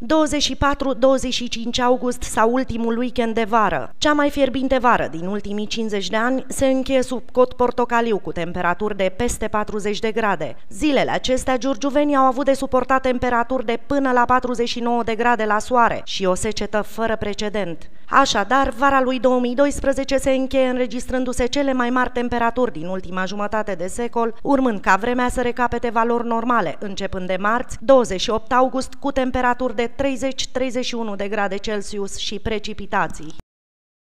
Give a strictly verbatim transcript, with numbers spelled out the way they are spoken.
douăzeci și patru douăzeci și cinci august sau ultimul weekend de vară. Cea mai fierbinte vară din ultimii cincizeci de ani se încheie sub cod portocaliu cu temperaturi de peste patruzeci de grade. Zilele acestea, giurgiuvenii au avut de suportat temperaturi de până la patruzeci și nouă de grade la soare și o secetă fără precedent. Așadar, vara lui două mii doisprezece se încheie înregistrându-se cele mai mari temperaturi din ultima jumătate de secol, urmând ca vremea să recapete valori normale, începând de marți, douăzeci și opt august, cu temperaturi de treizeci treizeci și unu de grade Celsius și precipitații.